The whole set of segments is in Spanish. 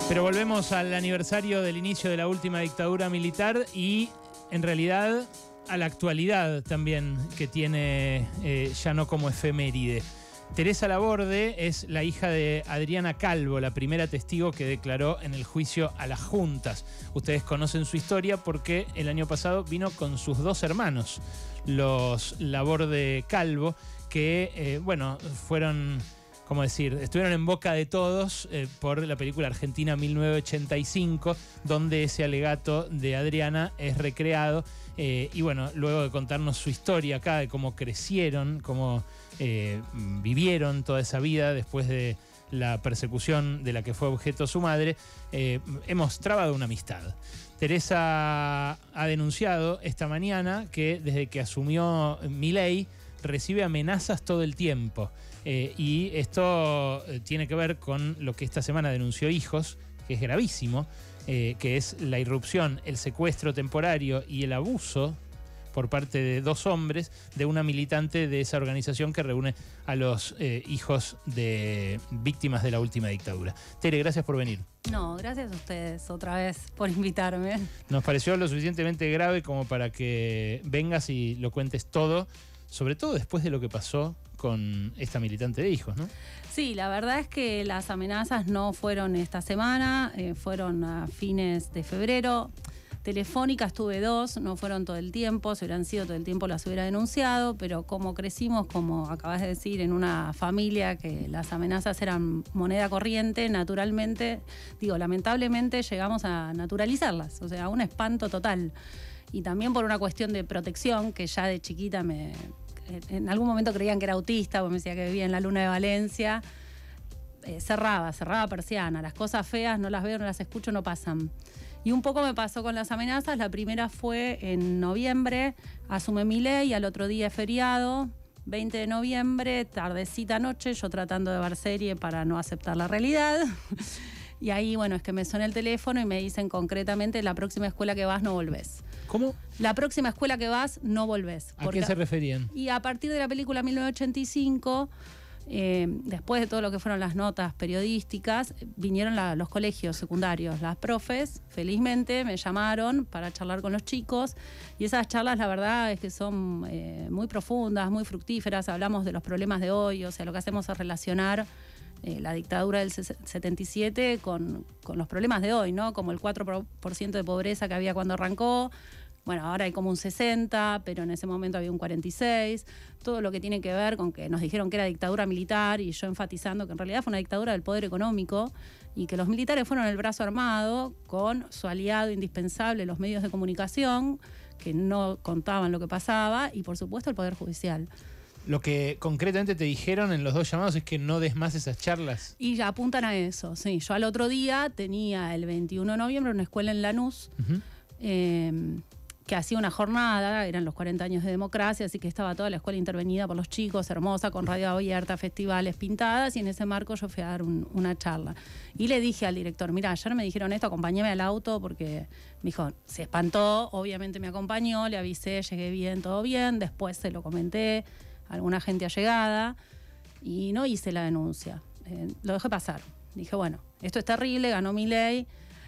Pero volvemos al aniversario del inicio de la última dictadura militar y, en realidad, a la actualidad también que tiene, ya no como efeméride. Teresa Laborde es la hija de Adriana Calvo, la primera testigo que declaró en el juicio a las juntas. Ustedes conocen su historia porque el año pasado vino con sus dos hermanos, los Laborde Calvo, que, fueron... ¿Cómo decir? Estuvieron en boca de todos por la película Argentina 1985, donde ese alegato de Adriana es recreado. Y bueno, luego de contarnos su historia acá, de cómo crecieron, cómo vivieron toda esa vida después de la persecución de la que fue objeto su madre, hemos trabado una amistad. Teresa ha denunciado esta mañana que desde que asumió Milei recibe amenazas todo el tiempo. Y esto tiene que ver con lo que esta semana denunció Hijos, que es gravísimo, que es la irrupción, el secuestro temporario y el abuso por parte de dos hombres de una militante de esa organización que reúne a los hijos de víctimas de la última dictadura. Tere, gracias por venir. No, gracias a ustedes otra vez por invitarme. Nos pareció lo suficientemente grave como para que vengas y lo cuentes todo, sobre todo después de lo que pasó con esta militante de Hijos, ¿no? Sí, la verdad es que las amenazas no fueron esta semana, fueron a fines de febrero. Telefónicas tuve dos, no fueron todo el tiempo, si hubieran sido todo el tiempo las hubiera denunciado, pero como crecimos, como acabas de decir, en una familia que las amenazas eran moneda corriente, naturalmente, lamentablemente llegamos a naturalizarlas, o sea, un espanto total. Y también por una cuestión de protección, que ya de chiquita en algún momento creían que era autista, porque me decía que vivía en la Luna de Valencia. Cerraba persiana. Las cosas feas no las veo, no las escucho, no pasan. Y un poco me pasó con las amenazas. La primera fue en noviembre, asume Milei, al otro día es feriado, 20 de noviembre, tardecita noche, yo tratando de ver serie para no aceptar la realidad. Y ahí, es que me suena el teléfono y me dicen concretamente, la próxima escuela que vas no volvés. ¿Cómo? La próxima escuela que vas no volvés. ¿A qué se referían? Y a partir de la película 1985, después de todo lo que fueron las notas periodísticas, vinieron los colegios secundarios, las profes, felizmente me llamaron para charlar con los chicos, y esas charlas la verdad es que son muy profundas, muy fructíferas, hablamos de los problemas de hoy, o sea, lo que hacemos es relacionar la dictadura del 77 con los problemas de hoy, ¿no? Como el 4% de pobreza que había cuando arrancó. Bueno, ahora hay como un 60, pero en ese momento había un 46. Todo lo que tiene que ver con que nos dijeron que era dictadura militar y yo enfatizando que en realidad fue una dictadura del poder económico y que los militares fueron el brazo armado con su aliado indispensable, los medios de comunicación, que no contaban lo que pasaba, y por supuesto el Poder Judicial. Lo que concretamente te dijeron en los dos llamados es que no des más esas charlas. Y ya apuntan a eso, sí. Yo al otro día tenía el 21 de noviembre una escuela en Lanús, que hacía una jornada, eran los 40 años de democracia, así que estaba toda la escuela intervenida por los chicos, hermosa, con radio abierta, festivales pintadas, y en ese marco yo fui a dar una charla. Y le dije al director, mira, ayer me dijeron esto, acompáñame al auto, porque me dijo, se espantó, obviamente me acompañó, le avisé, llegué bien, todo bien, después se lo comenté a alguna gente allegada, y no hice la denuncia, lo dejé pasar. Dije, bueno, esto es terrible, ganó Milei.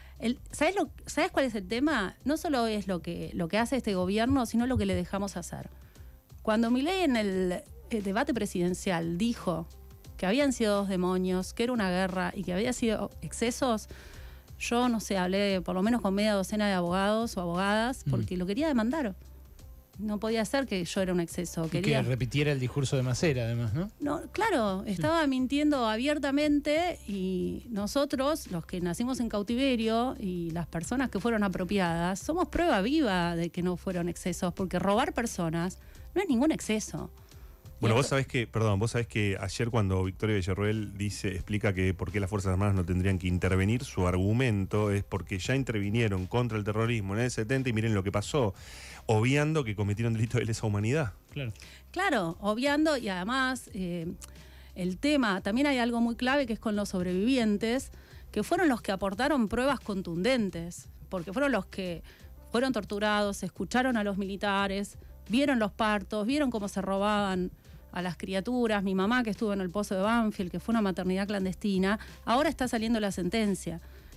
¿Sabes cuál es el tema? No solo es lo que hace este gobierno, sino lo que le dejamos hacer. Cuando Milei en el debate presidencial dijo que habían sido dos demonios, que era una guerra y que había sido excesos, yo no sé, hablé por lo menos con media docena de abogados o abogadas porque lo quería demandar. No podía ser que yo era un exceso. Que repitiera el discurso de Macera, además, ¿no? No, claro, estaba mintiendo abiertamente, y nosotros, los que nacimos en cautiverio y las personas que fueron apropiadas, somos prueba viva de que no fueron excesos, porque robar personas no es ningún exceso. Bueno, vos sabés que ayer cuando Victoria Villarroel explica que por qué las Fuerzas Armadas no tendrían que intervenir, su argumento es porque ya intervinieron contra el terrorismo en el 70 y miren lo que pasó, obviando que cometieron delitos de lesa humanidad. Claro, obviando, y además el tema, también hay algo muy clave que es con los sobrevivientes, que fueron los que aportaron pruebas contundentes, porque fueron los que fueron torturados, escucharon a los militares, vieron los partos, vieron cómo se robaban a las criaturas. Mi mamá, que estuvo en el Pozo de Banfield, que fue una maternidad clandestina, ahora está saliendo la sentencia.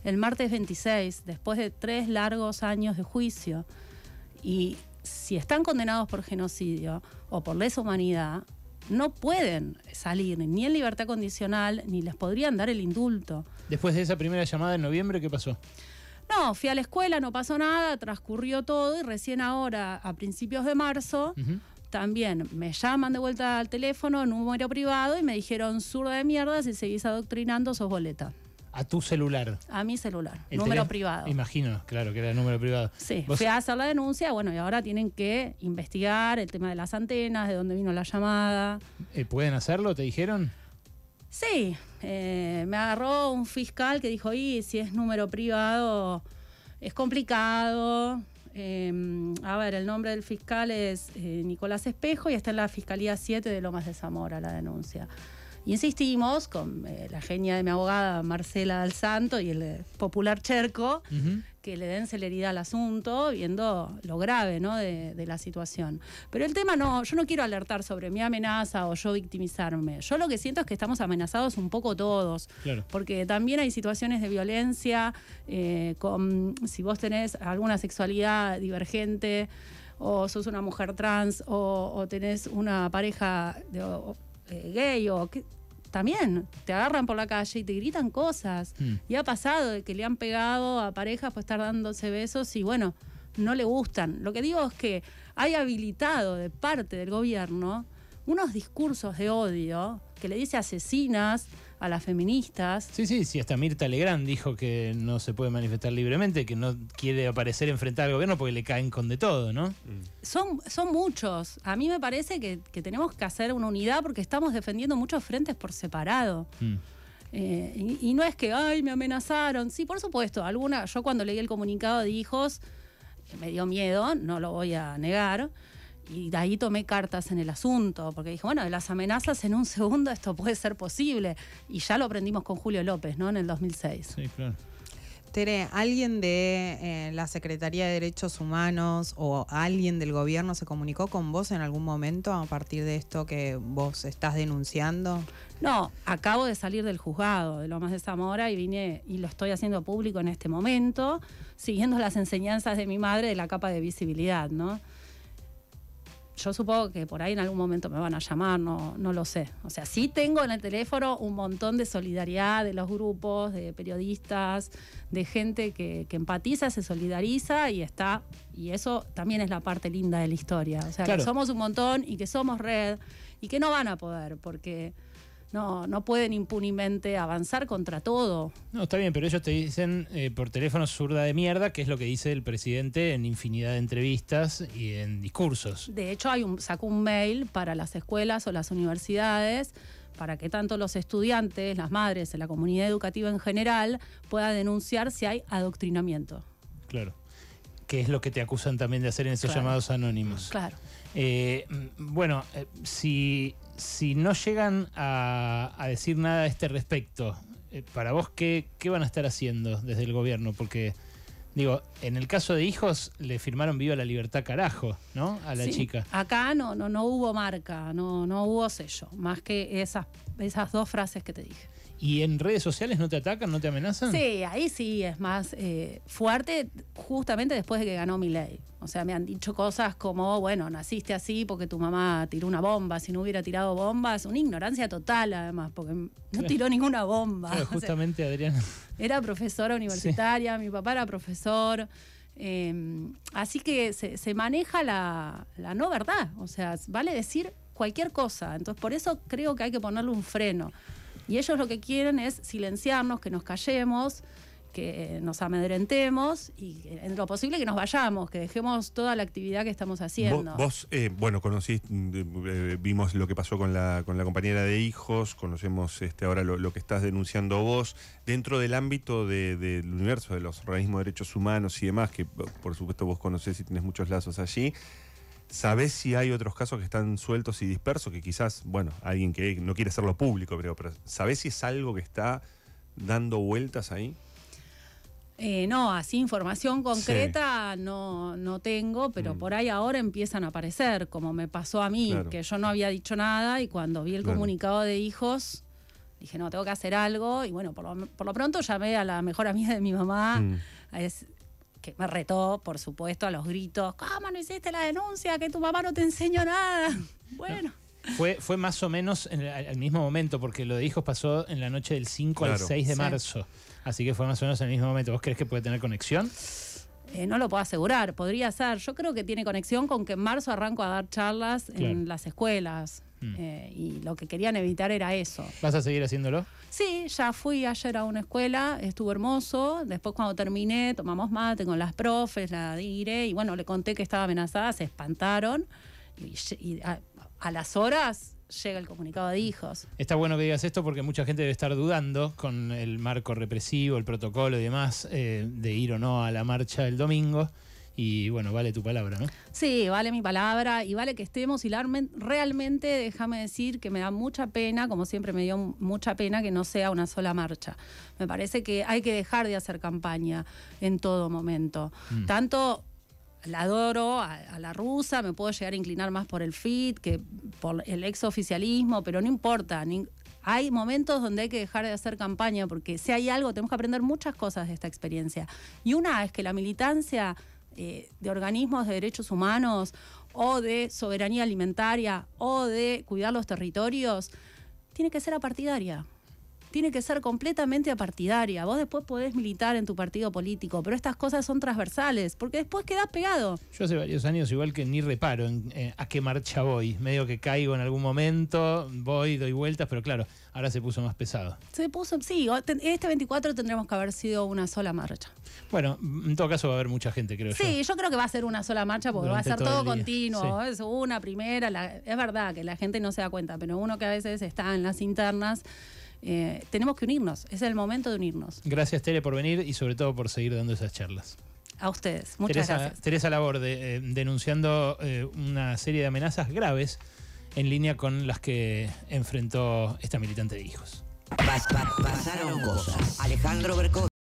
el martes 26, después de 3 largos años de juicio. Y si están condenados por genocidio o por lesa humanidad, no pueden salir ni en libertad condicional, ni les podrían dar el indulto. Después de esa primera llamada en noviembre, ¿qué pasó? No, fui a la escuela, no pasó nada, transcurrió todo y recién ahora, a principios de marzo, también me llaman de vuelta al teléfono, en un número privado, y me dijeron: zurda de mierda, si seguís adoctrinando sos boleta. A tu celular. A mi celular, número privado. Imagino, claro, que era el número privado. Sí, ¿Vos? fui a hacer la denuncia, bueno, y ahora tienen que investigar el tema de las antenas, de dónde vino la llamada. ¿Pueden hacerlo? ¿Te dijeron? Sí, me agarró un fiscal que dijo: y si es número privado es complicado. A ver, el nombre del fiscal es Nicolás Espejo y está en la Fiscalía 7 de Lomas de Zamora la denuncia. Y insistimos con la genia de mi abogada Marcela Dal Santo y el popular Cherco, que le den celeridad al asunto, viendo lo grave, ¿no?, de la situación. Pero el tema yo no quiero alertar sobre mi amenaza o yo victimizarme. Yo lo que siento es que estamos amenazados un poco todos. Claro. Porque también hay situaciones de violencia, si vos tenés alguna sexualidad divergente, o sos una mujer trans, o tenés una pareja gay, o también te agarran por la calle y te gritan cosas. Y ha pasado de que le han pegado a parejas por estar dándose besos y bueno, no le gustan. Lo que digo es que hay habilitado de parte del gobierno unos discursos de odio que le dice asesinas a las feministas. Sí, hasta Mirta Legrand dijo que no se puede manifestar libremente, que no quiere aparecer enfrentar al gobierno porque le caen con de todo, ¿no? Son muchos. A mí me parece que tenemos que hacer una unidad porque estamos defendiendo muchos frentes por separado. Y no es que, ay, me amenazaron. Sí, por supuesto, yo cuando leí el comunicado de hijos, me dio miedo, no lo voy a negar. Y de ahí tomé cartas en el asunto, porque dije, bueno, de las amenazas en un segundo esto puede ser posible. Y ya lo aprendimos con Julio López, ¿no?, en el 2006. Sí, claro. Tere, ¿alguien de la Secretaría de Derechos Humanos o alguien del gobierno se comunicó con vos en algún momento a partir de esto que vos estás denunciando? No, acabo de salir del juzgado de Lomas de Zamora y vine y lo estoy haciendo público en este momento, siguiendo las enseñanzas de mi madre de la capa de visibilidad, ¿no? Yo supongo que por ahí en algún momento me van a llamar, no lo sé. O sea, sí tengo en el teléfono un montón de solidaridad de los grupos, de periodistas, de gente que empatiza, se solidariza y eso también es la parte linda de la historia. O sea, claro, que somos un montón y que somos red y que no van a poder porque no pueden impunemente avanzar contra todo. No, está bien, pero ellos te dicen por teléfono zurda de mierda, que es lo que dice el presidente en infinidad de entrevistas y en discursos. De hecho, sacó un mail para las escuelas o las universidades para que tanto los estudiantes, las madres, la comunidad educativa en general pueda denunciar si hay adoctrinamiento. Claro, que es lo que te acusan también de hacer en esos llamados anónimos. Claro. Si no llegan a decir nada a este respecto, para vos, ¿qué van a estar haciendo desde el gobierno? Porque, digo, en el caso de hijos le firmaron Viva la Libertad carajo, ¿no? A la chica. Acá no hubo marca, no hubo sello, más que esas 2 frases que te dije. ¿Y en redes sociales no te atacan, no te amenazan? Sí, ahí sí es más fuerte, justamente después de que ganó Milei. O sea, me han dicho cosas como, bueno, naciste así porque tu mamá tiró una bomba, si no hubiera tirado bombas. Una ignorancia total, además, porque no tiró ninguna bomba. Claro, justamente, o sea, Adriana. Era profesora universitaria, mi papá era profesor. Así que se maneja la no verdad. O sea, vale decir cualquier cosa. Entonces, por eso creo que hay que ponerle un freno. Y ellos lo que quieren es silenciarnos, que nos callemos, que nos amedrentemos y en lo posible que nos vayamos, que dejemos toda la actividad que estamos haciendo. Vos vimos lo que pasó con la compañera de hijos, conocemos ahora lo que estás denunciando vos, dentro del ámbito del universo de los organismos de derechos humanos y demás, que por supuesto vos conocés y tenés muchos lazos allí. ¿Sabés si hay otros casos que están sueltos y dispersos? Que quizás, bueno, alguien que no quiere hacerlo público, pero ¿sabés si es algo que está dando vueltas ahí? No, así información concreta no tengo, pero por ahí ahora empiezan a aparecer, como me pasó a mí, que yo no había dicho nada y cuando vi el comunicado de hijos, Dije, no, tengo que hacer algo. Y bueno, por lo pronto llamé a la mejor amiga de mi mamá, que me retó, por supuesto, a los gritos. ¿Cómo no hiciste la denuncia? Que tu mamá no te enseñó nada. Bueno. Fue más o menos al mismo momento, porque lo de hijos pasó en la noche del 5 al 6 de marzo. Así que fue más o menos en el mismo momento. ¿Vos crees que puede tener conexión? No lo puedo asegurar, podría ser. Yo creo que tiene conexión con que en marzo arranco a dar charlas en las escuelas. Y lo que querían evitar era eso. ¿Vas a seguir haciéndolo? Sí, ya fui ayer a una escuela, estuvo hermoso. Después cuando terminé, tomamos mate con las profes, la diré, y bueno, le conté que estaba amenazada, se espantaron. Y a las horas llega el comunicado de hijos. Está bueno que digas esto porque mucha gente debe estar dudando con el marco represivo, el protocolo y demás, de ir o no a la marcha del domingo. Y bueno, vale tu palabra, ¿no? Sí, vale mi palabra y vale que estemos. Y realmente, déjame decir que me da mucha pena, como siempre me dio mucha pena que no sea una sola marcha. Me parece que hay que dejar de hacer campaña en todo momento. Tanto la adoro a la rusa, me puedo llegar a inclinar más por el FIT que por el exoficialismo, pero no importa. Hay momentos donde hay que dejar de hacer campaña porque si hay algo, tenemos que aprender muchas cosas de esta experiencia. Y una es que la militancia de organismos de derechos humanos o de soberanía alimentaria o de cuidar los territorios tiene que ser apartidaria. Tiene que ser completamente apartidaria. Vos después podés militar en tu partido político, pero estas cosas son transversales, porque después quedás pegado. Yo hace varios años igual que ni reparo en a qué marcha voy. Medio que caigo en algún momento, voy, doy vueltas, pero claro, ahora se puso más pesado. Sí, este 24 tendremos que haber sido una sola marcha. Bueno, en todo caso va a haber mucha gente, creo yo. Sí, yo creo que va a ser una sola marcha porque Durante va a ser todo el día. continuo. Sí. Es una primera, es verdad que la gente no se da cuenta, pero uno que a veces está en las internas, tenemos que unirnos, es el momento de unirnos. Gracias, Tere, por venir y sobre todo por seguir dando esas charlas. A ustedes, muchas gracias. Teresa Laborde, denunciando una serie de amenazas graves en línea con las que enfrentó esta militante de hijos. Pasaron cosas. Alejandro Bercó.